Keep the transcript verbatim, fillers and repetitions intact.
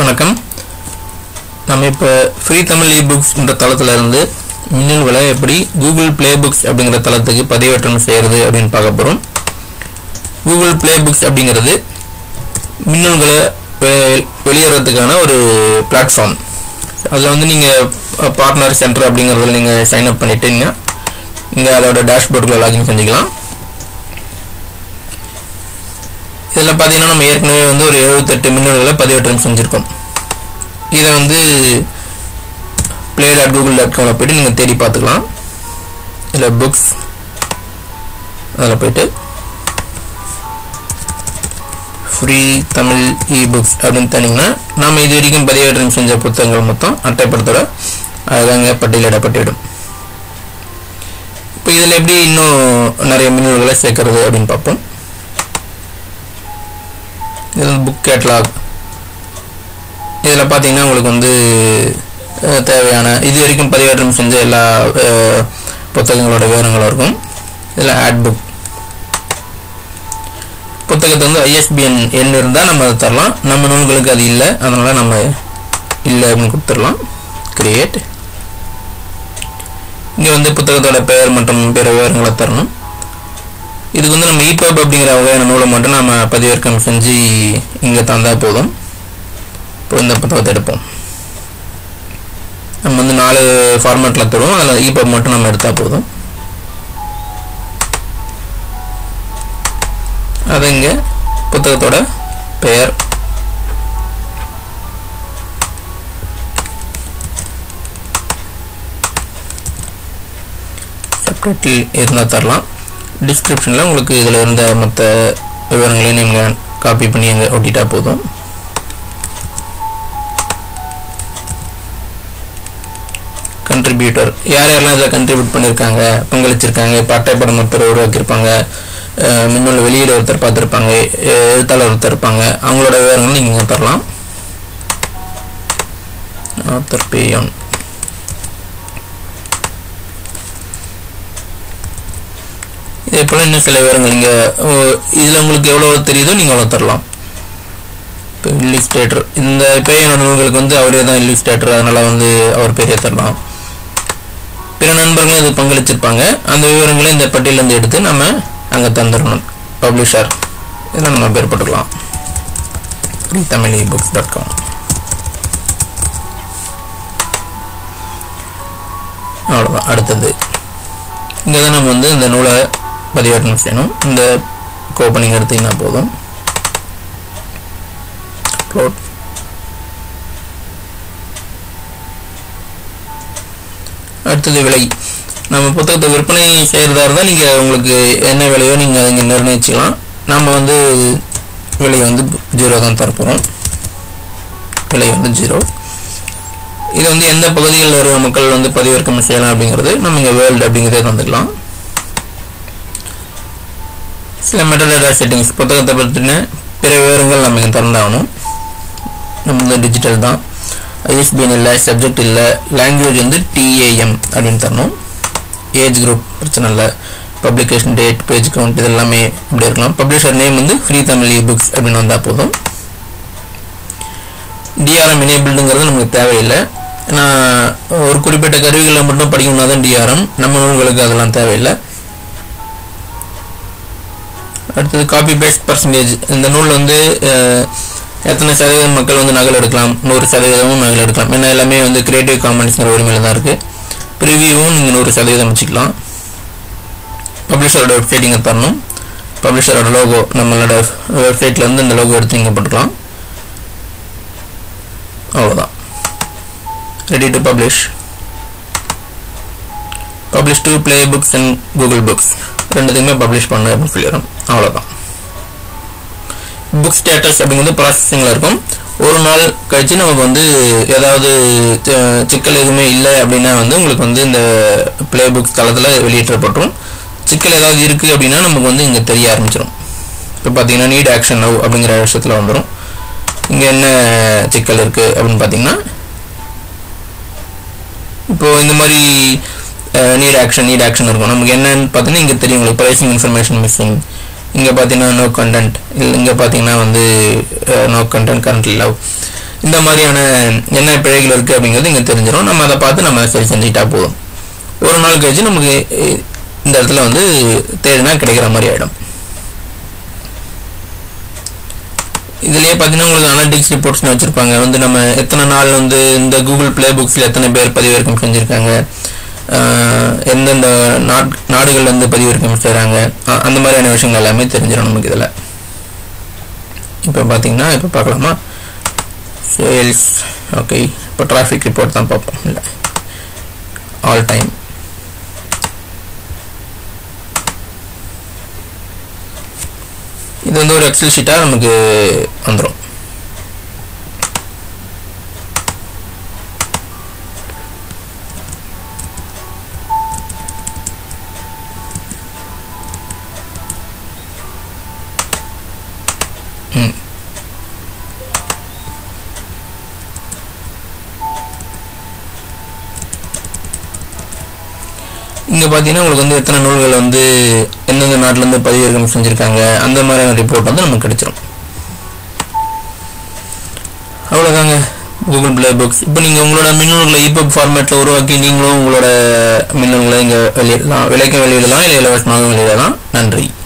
வணக்கம். நம்ம இப்போ ஃப்ரீ தமிழ் இபுக்ஸ் என்ற தளத்துல இருந்து மின்னல்களை எப்படி கூகுள் பிளே புக்ஸ் அப்படிங்கிற தளத்துக்கு பதிவேற்றம் செய்யறது அப்படின்னு பார்க்க போறோம். கூகுள் பிளே புக்ஸ் அப்படிங்கிறது மின்னல்களை வெளியேறதுக்கான ஒரு பிளாட்ஃபார்ம். அதில் வந்து நீங்கள் பார்ட்னர் சென்டர் அப்படிங்கிறதுல நீங்கள் சைன் அப் பண்ணிட்டீங்கன்னா இங்கே அதோட டேஷ்போர்டில் லாகின் செஞ்சுக்கலாம். இதில் பார்த்தீங்கன்னா நம்ம ஏற்கனவே வந்து ஒரு எழுபத்தெட்டு மின்னல்களை பதிவேற்றம் செஞ்சுருக்கோம். இதை வந்து பிளே டாட் கூகுள் டாட் காமில் போய்ட்டு நீங்கள் தேடி பார்த்துக்கலாம். இதில் புக்ஸ் அதில் போய்ட்டு ஃப்ரீ தமிழ் இ புக்ஸ் அப்படின்னு தனிங்கன்னா நாம் இது வரைக்கும் பதிவேற்றம் செஞ்ச புத்தகங்கள் மொத்தம் அட்டைப்படத்தோட அதாங்க பட்டியலிடப்பட்டுவிடும். இப்போ இதில் எப்படி இன்னும் நிறைய மின்னல்களை சேர்க்கறது அப்படின்னு பார்ப்போம். இது புக் கேட்லாக். இதில் பார்த்தீங்கன்னா உங்களுக்கு வந்து தேவையான இது வரைக்கும் பதிவேற்றம் செஞ்ச எல்லா புத்தகங்களோட விவரங்களும் இருக்கும். இதில் ஆட் புக் புத்தகத்தை வந்து ஐஎஸ்பிஎன் எண் இருந்தால் நம்ம அதை தரலாம். நம்ம நூல்களுக்கு அது இல்லை, அதனால் நம்ம இல்லை அப்படின்னு கொடுத்துடலாம். கிரியேட். இங்கே வந்து புத்தகத்தோட பெயர் மற்றும் பிற விவரங்களை தரணும். இதுக்கு வந்து நம்ம இபப் அப்படிங்கிற வகையான நூலை மட்டும் நம்ம பதிவிறக்கம் செஞ்சு இங்கே தந்தால் போதும். இப்போ இந்த புத்தகத்தை எடுப்போம். நம்ம வந்து நாலு ஃபார்மேட்டில் தருவோம், அதில் இபப் மட்டும் நம்ம எடுத்தால் போதும். அது இங்கே புத்தகத்தோட பெயர், சப்டைட்டில் இருந்தால் தரலாம். டிஸ்கிரிப்ஷனில் உங்களுக்கு இதில் இருந்த மற்ற விவரங்களையும் நீங்கள் காப்பி பண்ணி அங்கே ஒட்டிட்டா போதும். கண்ட்ரிபியூட்டர் யார் யாரெல்லாம் இதில் கண்ட்ரிபியூட் பண்ணியிருக்காங்க, பங்களிச்சிருக்காங்க, இப்போ அட்டைப்படம் ஒருத்தர் உருவாக்கியிருப்பாங்க, மின்னல் வெளியீடு ஒருத்தர் பார்த்துருப்பாங்க, எழுத்தாளர் ஒருத்தர் இருப்பாங்க, அவங்களோட விவரங்கள் நீங்கள் தரலாம். ஆத்தர் பேயான். இதே போல் இன்னும் சில விவரங்கள் இங்கே இதில் உங்களுக்கு எவ்வளோ தெரியுதோ நீங்கள் அவ்வளோ தரலாம். இப்போ இல்லிஸ்ட்ரேட்டர், இந்த பேயான நூல்களுக்கு வந்து அவரே தான் இல்லிஸ்ட்ரேட்டர், அதனால் வந்து அவர் பேரே தரலாம். பிற நண்பர்களும் இது பங்களிச்சிருப்பாங்க, அந்த விவரங்களை இந்த பட்டியலேருந்து எடுத்து நம்ம அங்கே தந்துடணும். பப்ளிஷர் இதெல்லாம் நம்ம பேர் போட்டுக்கலாம். Free Tamil e books dot com. அவ்வளோதான். அடுத்தது இங்கே தான் நம்ம வந்து இந்த நூலை பதிவேற்றம் செய்யணும். இந்த கோப்பனிங் எடுத்தீங்கன்னா போதும். அடுத்தது விலை. நம்ம புத்தகத்தை விற்பனை செய்கிறதா இருந்தால் நீங்கள் உங்களுக்கு என்ன விலையோ நீங்கள் அதை இங்கே நிர்ணயிச்சுக்கலாம். நம்ம வந்து விலை வந்து ஜீரோ தான் தரப்போகிறோம். விலை வந்து ஜீரோ. இது வந்து எந்த பகுதிகளில் வர மக்கள் வந்து பதிவிறக்கம் செய்யலாம் அப்படிங்கிறது நம்ம இங்கே வேர்ல்டு அப்படிங்கிறதே தந்துக்கலாம். சில மெட்டடேட்டா செட்டிங்ஸ், புத்தகத்தை பற்றின பிற விவரங்கள் நம்ம இங்கே திறந்தாகணும். நம்ம வந்து டிஜிட்டல் தான், ஐஎஸ்பிஎன் இல்லை, சப்ஜெக்ட் இல்லை, லாங்குவேஜ் வந்து டிஏஎம் அப்படின்னு தரணும். ஏஜ் குரூப் பிரச்சனை இல்லை, பப்ளிகேஷன் டேட், பேஜ் கவுண்ட் இது எல்லாமே இப்படி இருக்கலாம். பப்ளிஷர் நேம் வந்து ஃப்ரீ தமிழ் இ புக்ஸ் அப்படின்னு வந்தால் போதும். டிஆர்எம் எனேபிள்டுங்கிறது நமக்கு தேவையில்லை. ஏன்னா ஒரு குறிப்பிட்ட கருவிகளை மட்டும் படிக்கணும்னா தான் டிஆர்எம், நம்ம நூல்களுக்கு அதெல்லாம் தேவையில்லை. அடுத்தது காப்பி பேஸ்ட் பர்சன்டேஜ். இந்த நூல் வந்து எத்தனை சதவீதம் மக்கள் வந்து நகல் எடுக்கலாம், நூறு சதவீதமும் நகல் எடுக்கலாம். ஏன்னா எல்லாமே வந்து கிரியேட்டிவ் காமன்ஸ்ங்கிற உரிமையில் தான் இருக்குது. ப்ரிவியூவும் நீங்கள் நூறு சதவீதம் வச்சுக்கலாம். பப்ளிஷரோட வெப்சைட் இங்கே தரணும். பப்ளிஷரோட லோகோ நம்மளோட வெப்சைட்டில் வந்து இந்த லோகோ எடுத்து இங்கே போட்டுக்கலாம். அவ்வளோதான். Ready to publish. Publish to play books and Google books ரெண்டுத்தையுமே பப்ளிஷ் பண்ணு அப்படின்னு சொல்லிடுறோம். அவ்வளோதான். புக் ஸ்டேட்டஸ் அப்படிங்கிறது ப்ராசஸிங்கில் இருக்கும். ஒரு நாள் கழிச்சு நமக்கு வந்து ஏதாவது சிக்கல் எதுவுமே இல்லை அப்படின்னா வந்து உங்களுக்கு வந்து இந்த பிளே புக்ஸ் தளத்தில் வெளியிட்டப்பட்டுரும். சிக்கல் ஏதாவது இருக்குது அப்படின்னா நமக்கு வந்து இங்கே தெரிய ஆரம்பிச்சிடும். இப்போ பார்த்தீங்கன்னா நீட் ஆக்ஷன் நவ் அப்படிங்கிற விஷயத்தில் வந்துடும். இங்கே என்ன சிக்கல் இருக்குது அப்படின்னு பார்த்தீங்கன்னா இப்போது இந்த மாதிரி நீட் ஆக்ஷன் நீட் ஆக்ஷன் இருக்கும். நமக்கு என்னன்னு பார்த்தீங்கன்னா இங்கே தெரியும் உங்களுக்கு ப்ரைசிங் இன்ஃபர்மேஷன் மிஸ்ஸிங், இங்கே பார்த்தீங்கன்னா நோ கண்டென்ட், இங்கே பார்த்தீங்கன்னா வந்து நோ கண்டென்ட் கரண்ட்லி லவ். இந்த மாதிரியான என்ன பிழைகள் இருக்குது அப்படிங்கிறது இங்கே தெரிஞ்சிடும். நம்ம அதை பார்த்து நம்ம சரி செஞ்சுக்கிட்டா போதும். ஒரு நாள் கழிச்சு நமக்கு இந்த இடத்துல வந்து தேடினா கிடைக்கிற மாதிரி ஆகிடும். இதுலேயே பார்த்தீங்கன்னா உங்களுக்கு அனலிட்டிக்ஸ் ரிப்போர்ட்ஸ்னு வச்சுருப்பாங்க. வந்து நம்ம எத்தனை நாள் வந்து இந்த கூகுள் ப்ளே புக்ஸில் எத்தனை பேர் பதிவிறக்கம் செஞ்சுருக்காங்க, எந்தெந்த நாட் நாடுகள் வந்து பதிவிறக்கம் செய்கிறாங்க, அந்த மாதிரியான விஷயங்கள் எல்லாமே தெரிஞ்சிடும் நமக்கு இதில். இப்போ பார்த்தீங்கன்னா இப்போ பார்க்கலாமா சேல்ஸ். ஓகே, இப்போ டிராஃபிக் ரிப்போர்ட் தான் பார்ப்போம். இல்லை ஆல் டைம். இது வந்து ஒரு எக்ஸல் ஷீட்டாக நமக்கு வந்துடும். ம் இங்கே பார்த்தீங்கன்னா உங்களுக்கு வந்து எத்தனை நூல்கள் வந்து எந்தெந்த நாட்டிலேருந்து பதிவிறக்கம் செஞ்சுருக்காங்க அந்த மாதிரியான ரிப்போர்ட் வந்து நமக்கு கிடைச்சிடும். அவ்வளோதாங்க கூகுள் ப்ளே புக்ஸ். இப்போ நீங்கள் உங்களோட மின்னூல்களை இபுக் ஃபார்மேட்டில் உருவாக்கி நீங்களும் உங்களோட மின்னூல்களை இங்கே வெளியிடலாம், விலைக்கு வெளியிடலாம், இல்லை இலவசமாக வெளியிடலாம். நன்றி.